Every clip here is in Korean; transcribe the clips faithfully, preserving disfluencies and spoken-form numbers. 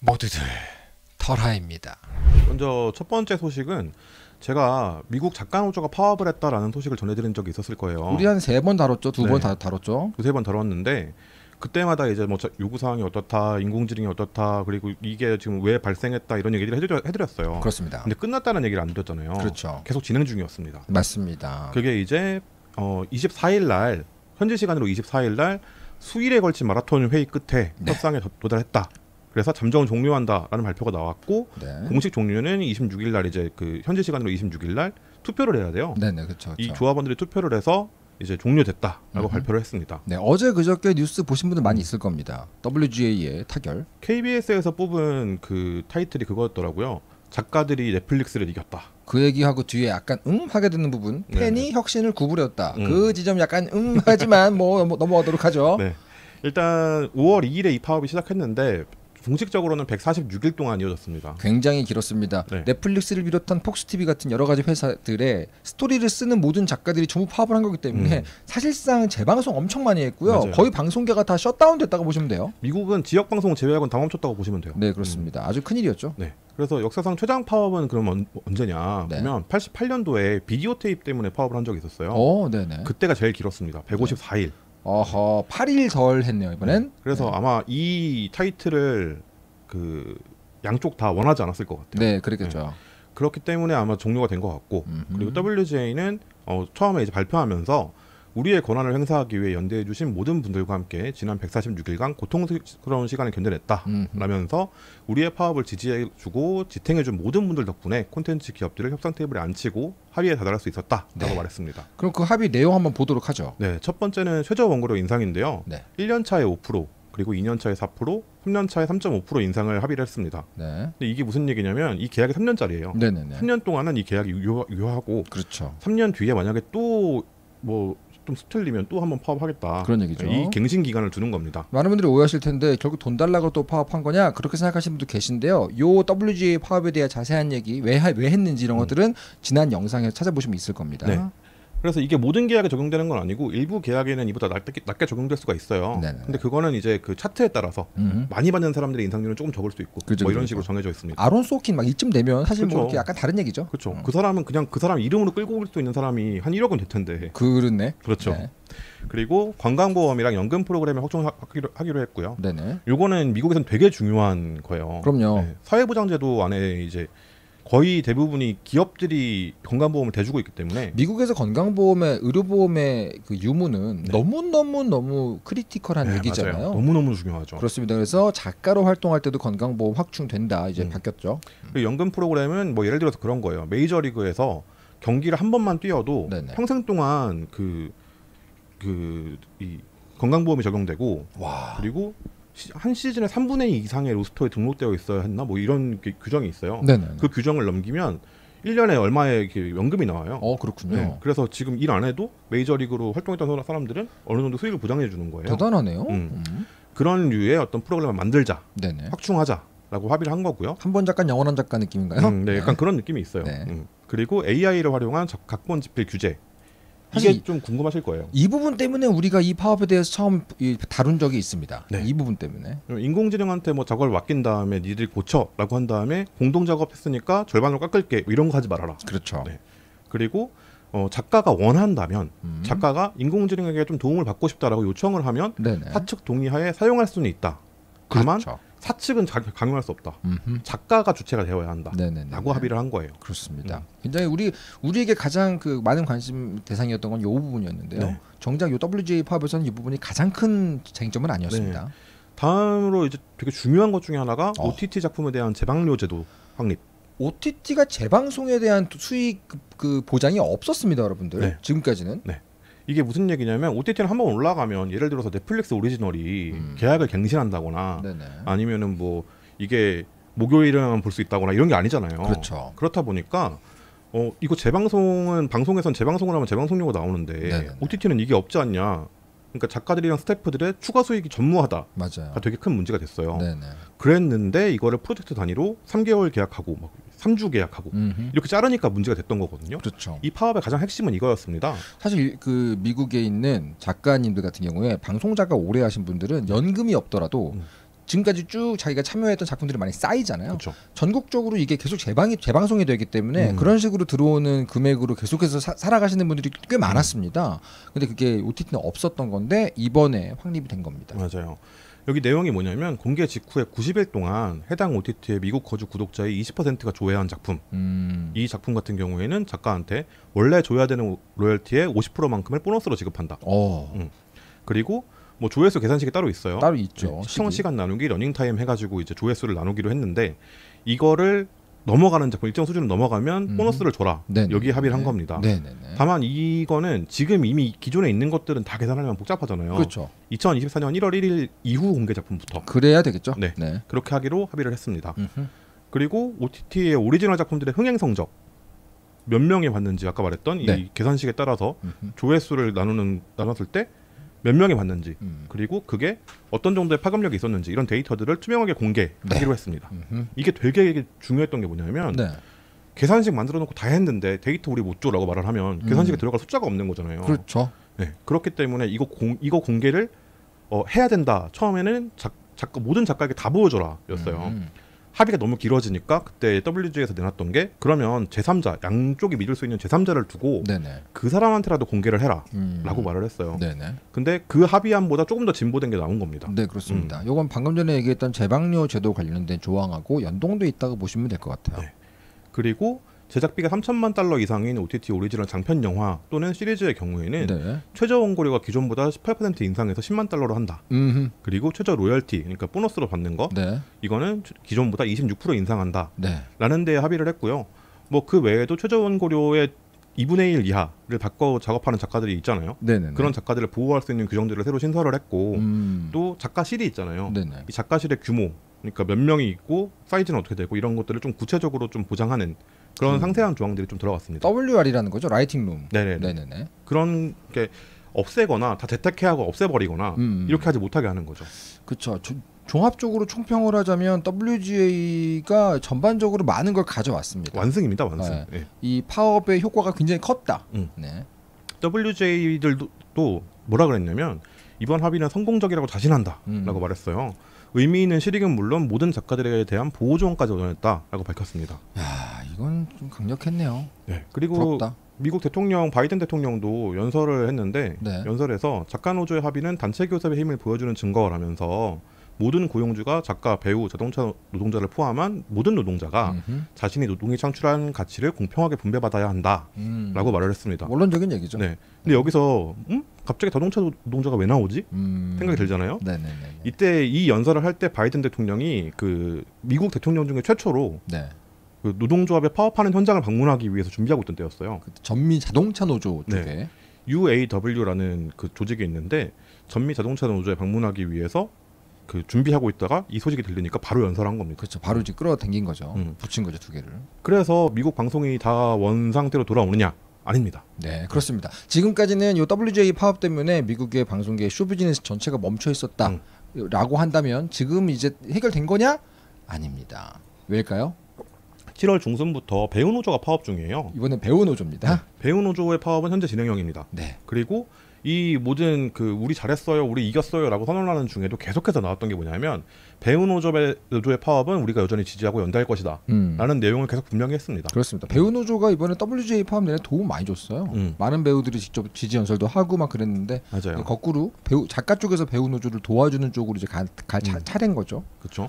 모두들 털하입니다. 먼저 첫 번째 소식은 제가 미국 작가노조가 파업을 했다라는 소식을 전해드린 적이 있었을 거예요. 우리 한 세 번 다뤘죠, 두 번 네. 다뤘죠. 두세 번 다뤘는데 그때마다 이제 뭐 요구 사항이 어떻다, 인공지능이 어떻다, 그리고 이게 지금 왜 발생했다 이런 얘기를 해드려, 해드렸어요. 그렇습니다. 근데 끝났다는 얘기를 안 드렸잖아요. 그렇죠. 계속 진행 중이었습니다. 맞습니다. 그게 이제 어, 이십사일 날 현지 시간으로 이십사일 날 수일에 걸친 마라톤 회의 끝에 네. 협상에 도- 도달했다. 그래서 잠정을 종료한다라는 발표가 나왔고 네. 공식 종료는 이십육일 날 이제 그 현지 시간으로 이십육일 날 투표를 해야 돼요. 네네 그렇죠. 이 조합원들이 투표를 해서 이제 종료됐다라고 음흠. 발표를 했습니다. 네 어제 그저께 뉴스 보신 분들 많이 있을 겁니다. 더블유지에이의 타결. 케이비에스에서 뽑은 그 타이틀이 그거였더라고요. 작가들이 넷플릭스를 이겼다. 그 얘기하고 뒤에 약간 응 하게 되는 부분 팬이 네네. 혁신을 구부렸다. 음. 그 지점 약간 응 하지만 뭐 넘어- 넘어가도록 하죠. 네. 일단 오월 이일에 이 파업이 시작했는데 공식적으로는 백사십육일 동안 이어졌습니다. 굉장히 길었습니다. 네. 넷플릭스를 비롯한 폭스티비 같은 여러 가지 회사들의 스토리를 쓰는 모든 작가들이 전부 파업을 한 거기 때문에 음. 사실상 재방송 엄청 많이 했고요. 맞아요. 거의 방송계가 다 셧다운 됐다고 보시면 돼요. 미국은 지역 방송 제외하고는 다 멈췄다고 보시면 돼요. 네 그렇습니다. 아주 큰일이었죠. 네. 그래서 역사상 최장 파업은 그럼 언, 언제냐? 네. 보면 팔십팔 년도에 비디오 테이프 때문에 파업을 한 적이 있었어요. 어, 네네. 그때가 제일 길었습니다. 백오십사일. 어허, 팔 일 덜 했네요 이번엔. 그래서 네. 아마 이 타이틀을 그 양쪽 다 원하지 않았을 것 같아요. 네, 그랬겠죠. 그렇기 때문에 아마 종료가 된 것 같고 음흠. 그리고 더블유지에이는 어, 처음에 이제 발표하면서 우리의 권한을 행사하기 위해 연대해 주신 모든 분들과 함께 지난 백사십육일간 고통스러운 시간을 견뎌냈다 음흠. 라면서 우리의 파업을 지지해 주고 지탱해 준 모든 분들 덕분에 콘텐츠 기업들을 협상 테이블에 앉히고 합의에 다다를 수 있었다 라고 네. 말했습니다. 그럼 그 합의 내용 한번 보도록 하죠. 네, 첫 번째는 최저 원고료 인상인데요. 네. 일 년 차에 오 퍼센트 그리고 이 년 차에 사 퍼센트 삼 년 차에 삼 점 오 퍼센트 인상을 합의를 했습니다. 네. 근데 이게 무슨 얘기냐면 이 계약이 삼 년짜리예요. 네네네. 삼 년 동안은 이 계약이 유효, 유효하고 그렇죠. 삼 년 뒤에 만약에 또 뭐 좀 수틀리면 또 한번 파업하겠다. 그런 얘기죠. 이 갱신 기간을 두는 겁니다. 많은 분들이 오해하실 텐데 결국 돈 달라고 또 파업한 거냐 그렇게 생각하시는 분도 계신데요. 요 더블유지에이 파업에 대한 자세한 얘기 왜, 하- 왜 했는지 이런 음. 것들은 지난 영상에서 찾아보시면 있을 겁니다. 네. 그래서 이게 모든 계약에 적용되는 건 아니고 일부 계약에는 이보다 낮게, 낮게 적용될 수가 있어요. 네네. 근데 그거는 이제 그 차트에 따라서 음. 많이 받는 사람들의 인상률은 조금 적을 수도 있고 그죠, 뭐 이런 그죠. 식으로 정해져 있습니다. 아론 소킨 막 이쯤 되면 사실 뭐 그렇죠. 이렇게 약간 다른 얘기죠. 그렇죠. 음. 그 사람은 그냥 그 사람 이름으로 끌고 올 수 있는 사람이 한 일억은 될 텐데. 그렇네. 그렇죠. 네. 그리고 건강보험이랑 연금 프로그램을 확충하기로 하기로 했고요. 네네. 요거는 미국에서는 되게 중요한 거예요. 그럼요. 네, 사회보장제도 안에 이제 거의 대부분이 기업들이 건강보험을 대주고 있기 때문에 미국에서 건강보험의 의료보험의 그 유무는 네. 너무 너무 너무 크리티컬한 네, 얘기잖아요. 맞아요. 너무너무 중요하죠. 그렇습니다. 그래서 작가로 활동할 때도 건강보험 확충된다. 이제 음. 바뀌었죠. 그리고 연금 프로그램은 뭐 예를 들어서 그런 거예요. 메이저리그에서 경기를 한 번만 뛰어도 네네. 평생 동안 그 그 이 건강보험이 적용되고 와. 그리고 시, 한 시즌에 삼분의 이 이상의 로스터에 등록되어 있어야 했나 뭐 이런 그 규정이 있어요. 네네. 그 규정을 넘기면 일 년에 얼마의 그 연금이 나와요. 어 그렇군요. 네, 그래서 지금 일 안 해도 메이저리그로 활동했던 사람들은 어느 정도 수익을 보장해 주는 거예요. 대단하네요. 음. 음. 그런 류의 어떤 프로그램을 만들자, 네네. 확충하자라고 합의를 한 거고요. 한 번 작가 영원한 작가 느낌인가요? 음, 네, 약간 그런 느낌이 있어요. 네. 음. 그리고 에이아이를 활용한 적- 각본 집필 규제. 사실 이게 좀 궁금하실 거예요. 이 부분 때문에 우리가 이 파업에 대해서 처음 이- 다룬 적이 있습니다. 네. 이 부분 때문에. 인공지능한테 뭐 저걸 맡긴 다음에 니들 고쳐라고 한 다음에 공동 작업했으니까 절반으로 깎을게 뭐 이런 거 하지 말아라. 그렇죠. 네. 그리고 어, 작가가 원한다면 음. 작가가 인공지능에게 좀 도움을 받고 싶다라고 요청을 하면 네네. 사측 동의하에 사용할 수는 있다. 다만 그렇죠. 사측은 자, 강요할 수 없다. 음흠. 작가가 주체가 되어야 한다. 네네네. 라고 합의를 한 거예요. 그렇습니다. 음. 굉장히 우리 우리에게 가장 그 많은 관심 대상이었던 건 이 부분이었는데요. 네. 정작 이 더블유지에이 파업에서는 이 부분이 가장 큰 쟁점은 아니었습니다. 다음으로 이제 되게 중요한 것 중에 하나가 어. 오티티 작품에 대한 재방료 제도 확립. 오티티가 재방송에 대한 수익 그, 그 보장이 없었습니다, 여러분들. 네. 지금까지는. 이게 무슨 얘기냐면 오티티는 한번 올라가면 예를 들어서 넷플릭스 오리지널이 음. 계약을 갱신한다거나 네네. 아니면은 뭐 이게 목요일에만 볼 수 있다거나 이런 게 아니잖아요. 그렇죠. 그렇다 보니까 어 이거 재방송은 방송에선 재방송을 하면 재방송료가 나오는데 네네네. 오티티는 이게 없지 않냐. 그러니까 작가들이랑 스태프들의 추가 수익이 전무하다가 맞아요. 되게 큰 문제가 됐어요. 네네. 그랬는데 이거를 프로젝트 단위로 삼 개월 계약하고 막 삼 주 계약하고 음흠. 이렇게 자르니까 문제가 됐던 거거든요. 그렇죠. 이 파업의 가장 핵심은 이거였습니다. 사실 그 미국에 있는 작가님들 같은 경우에 방송 작가 오래 하신 분들은 연금이 없더라도 음. 지금까지 쭉 자기가 참여했던 작품들이 많이 쌓이잖아요. 그렇죠. 전국적으로 이게 계속 재방이 재방송이 되기 때문에 음. 그런 식으로 들어오는 금액으로 계속해서 사, 살아가시는 분들이 꽤 많았습니다. 근데 그게 오티티는 없었던 건데 이번에 확립이 된 겁니다. 맞아요. 여기 내용이 뭐냐면 공개 직후에 구십 일 동안 해당 오티티의 미국 거주 구독자의 이십 퍼센트가 조회한 작품. 음. 이 작품 같은 경우에는 작가한테 원래 줘야 되는 로열티의 오십 퍼센트만큼을 보너스로 지급한다. 어. 음. 그리고 뭐 조회수 계산식이 따로 있어요. 따로 있죠. 네, 시청 시기. 시간 나누기, 러닝타임 해가지고 이제 조회수를 나누기로 했는데 이거를 넘어가는 작품 일정 수준을 넘어가면 음. 보너스를 줘라. 네네. 여기 합의를 한 네. 겁니다. 네네네. 다만 이거는 지금 이미 기존에 있는 것들은 다 계산하려면 복잡하잖아요. 그렇죠. 이천이십사 년 일월 일일 이후 공개 작품부터 그래야 되겠죠. 네. 네. 그렇게 하기로 합의를 했습니다. 음흠. 그리고 오티티의 오리지널 작품들의 흥행 성적 몇 명이 봤는지 아까 말했던 네. 이 계산식에 따라서 음흠. 조회수를 나누는 나눴을 때 몇 명이 봤는지 음. 그리고 그게 어떤 정도의 파급력이 있었는지 이런 데이터들을 투명하게 공개하기로 네. 했습니다. 음흠. 이게 되게 중요했던 게 뭐냐면 네. 계산식 만들어 놓고 다 했는데 데이터 우리 못 줘라고 말을 하면 음. 계산식에 들어갈 숫자가 없는 거잖아요. 그렇죠. 네. 그렇기 때문에 이거 공 이거 공개를 어, 해야 된다. 처음에는 작, 작가 모든 작가에게 다 보여줘라였어요. 음. 합의가 너무 길어지니까 그때 더블유지에이에서 내놨던 게 그러면 제삼자 양쪽이 믿을 수 있는 제삼자를 두고 네네. 그 사람한테라도 공개를 해라라고 음. 말을 했어요. 네네. 근데 그 합의안보다 조금 더 진보된 게 나온 겁니다. 네 그렇습니다. 음. 요건 방금 전에 얘기했던 재방료 제도 관련된 조항하고 연동돼 있다고 보시면 될 것 같아요. 네. 그리고 제작비가 삼천만 달러 이상인 오티티 오리지널 장편 영화 또는 시리즈의 경우에는 네. 최저 원고료가 기존보다 십팔 퍼센트 인상해서 십만 달러로 한다. 음. 그리고 최저 로열티, 그러니까 보너스로 받는 거, 네. 이거는 기존보다 이십육 퍼센트 인상한다. 네. 라는 데 합의를 했고요. 뭐 그 외에도 최저 원고료의 이분의 일 이하를 바꿔 작업하는 작가들이 있잖아요. 네네. 그런 작가들을 보호할 수 있는 규정들을 새로 신설을 했고 음. 또 작가실이 있잖아요. 네네. 이 작가실의 규모, 그러니까 몇 명이 있고 사이즈는 어떻게 되고 이런 것들을 좀 구체적으로 좀 보장하는 그런 음. 상세한 조항들이 좀 들어갔습니다. 더블유알이라는 거죠. 라이팅룸. 네네. 네네네. 그런 게 없애거나 다 재택해하고 없애버리거나 음. 이렇게 하지 못하게 하는 거죠. 그렇죠. 종합적으로 총평을 하자면 더블유지에이가 전반적으로 많은 걸 가져왔습니다. 완승입니다, 완승. 네. 네. 이 파업의 효과가 굉장히 컸다. 음. 네. 더블유제이들도 또 뭐라 그랬냐면 이번 합의는 성공적이라고 자신한다라고 음. 말했어요. 의미 있는 실익은 물론 모든 작가들에 대한 보호 조항까지 얻어냈다라고 밝혔습니다. 야, 이건 좀 강력했네요. 네. 그리고 부럽다. 미국 대통령 바이든 대통령도 연설을 했는데 네. 연설에서 작가 노조의 합의는 단체 교섭의 힘을 보여주는 증거라면서 모든 고용주가 작가, 배우, 자동차 노동자를 포함한 모든 노동자가 음흠. 자신이 노동이 창출한 가치를 공평하게 분배받아야 한다라고 음. 말을 했습니다. 원론적인 얘기죠. 네. 근데 여기서 음? 갑자기 자동차 노동자가 왜 나오지? 음. 생각이 들잖아요. 네네네. 이때 이 연설을 할 때 바이든 대통령이 그 미국 대통령 중에 최초로 네. 그 노동조합에 파업하는 현장을 방문하기 위해서 준비하고 있던 때였어요. 그 전미 자동차 노조 쪽에. 네. 유에이더블유라는 그 조직이 있는데 전미 자동차 노조에 방문하기 위해서 그 준비하고 있다가 이 소식이 들리니까 바로 연설한 겁니다. 그렇죠. 바로 이제 끌어당긴 거죠. 음. 붙인 거죠, 두 개를. 그래서 미국 방송이 다 원 상태로 돌아오느냐? 아닙니다. 네, 그렇습니다. 지금까지는 이 더블유지에이 파업 때문에 미국의 방송계 쇼 비즈니스 전체가 멈춰 있었다라고 음. 한다면 지금 이제 해결된 거냐? 아닙니다. 왜일까요? 칠월 중순부터 배우 노조가 파업 중이에요. 이번엔 배우 노조입니다. 배우 노조의 파업은 현재 진행형입니다. 네. 그리고 이 모든 그 우리 잘했어요, 우리 이겼어요라고 선언하는 중에도 계속해서 나왔던 게 뭐냐면 배우 노조의, 노조의 파업은 우리가 여전히 지지하고 연대할 것이다 음. 라는 내용을 계속 분명히 했습니다. 그렇습니다. 배우 노조가 이번에 더블유지에이 파업 내내 도움 많이 줬어요. 음. 많은 배우들이 직접 지지 연설도 하고 막 그랬는데 맞아요. 거꾸로 배우 작가 쪽에서 배우 노조를 도와주는 쪽으로 이제 가, 가, 차, 음. 차린 거죠. 그렇죠.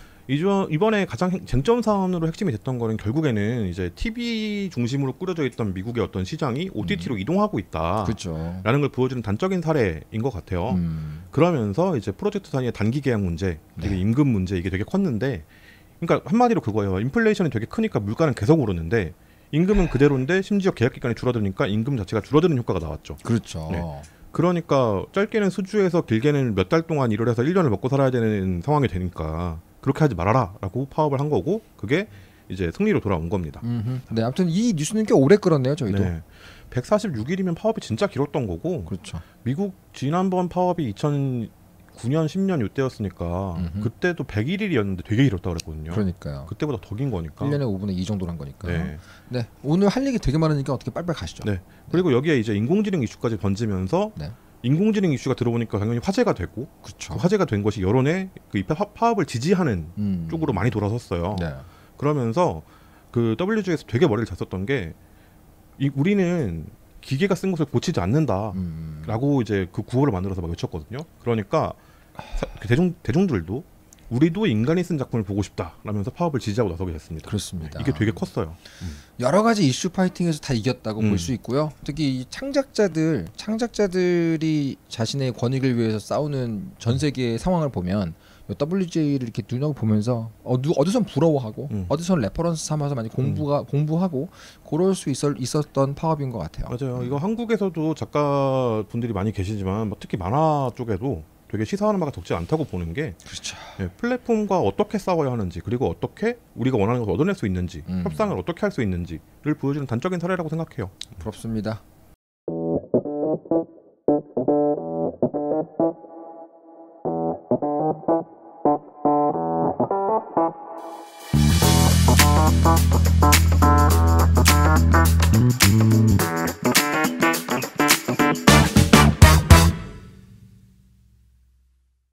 이번에 가장 핵- 쟁점 사안으로 핵심이 됐던 거는 결국에는 이제 티비 중심으로 꾸려져 있던 미국의 어떤 시장이 오티티로 이동하고 있다. 그렇죠. 라는 걸 보여주는 단적인 사례인 것 같아요. 음. 그러면서 이제 프로젝트 단위의 단기 계약 문제, 그리고 네. 임금 문제 이게 되게 컸는데, 그러니까 한마디로 그거예요. 인플레이션이 되게 크니까 물가는 계속 오르는데 임금은 그대로인데 심지어 계약 기간이 줄어드니까 임금 자체가 줄어드는 효과가 나왔죠. 그렇죠. 네. 그러니까 짧게는 수주에서 길게는 몇 달 동안 일을 해서 일 년을 먹고 살아야 되는 상황이 되니까 그렇게 하지 말아라라고 파업을 한 거고 그게 이제 승리로 돌아온 겁니다. 음흠. 네, 아무튼 이 뉴스는 꽤 오래 끌었네요, 저희도. 네. 백사십육 일이면 파업이 진짜 길었던 거고 그렇죠. 미국 지난번 파업이 이천구 년, 십 년 이때였으니까 음흠. 그때도 백일 일이었는데 되게 길었다 그랬거든요. 그러니까요. 그때보다 더 긴 거니까. 일 년에 오 분의 이 정도란 거니까. 네. 네. 오늘 할 얘기 되게 많으니까 어떻게 빨리빨리 가시죠. 네. 그리고 여기에 이제 인공지능 이슈까지 던지면서 네. 인공지능 이슈가 들어오니까 당연히 화제가 되고 그렇죠. 그 화제가 된 것이 여론의 그 이 파업을 지지하는 음. 쪽으로 많이 돌아섰어요. 네. 그러면서 그 더블유지에이에서 되게 머리를 잘 썼던 게 이, 우리는 기계가 쓴 것을 고치지 않는다라고 음. 이제 그 구호를 만들어서 막 외쳤거든요. 그러니까 사, 그 대중 대중들도 우리도 인간이 쓴 작품을 보고 싶다라면서 파업을 지지하고 나서게 됐습니다. 그렇습니다. 이게 되게 컸어요. 여러 가지 이슈 파이팅에서 다 이겼다고 음. 볼 수 있고요. 특히 이 창작자들, 창작자들이 자신의 권익을 위해서 싸우는 전 세계의 상황을 보면 더블유지에이를 이렇게 눈여겨 보면서 어디 어디선 부러워하고 음. 어디선 레퍼런스 삼아서 많이 공부가 공부하고 그럴 수 있었, 있었던 파업인 것 같아요. 맞아요. 이거 한국에서도 작가 분들이 많이 계시지만 뭐 특히 만화 쪽에도 되게 시사하는 바가 적지 않다고 보는 게 그렇죠. 예, 플랫폼과 어떻게 싸워야 하는지 그리고 어떻게 우리가 원하는 것을 얻어낼 수 있는지 음. 협상을 어떻게 할 수 있는지를 보여주는 단적인 사례라고 생각해요. 부럽습니다.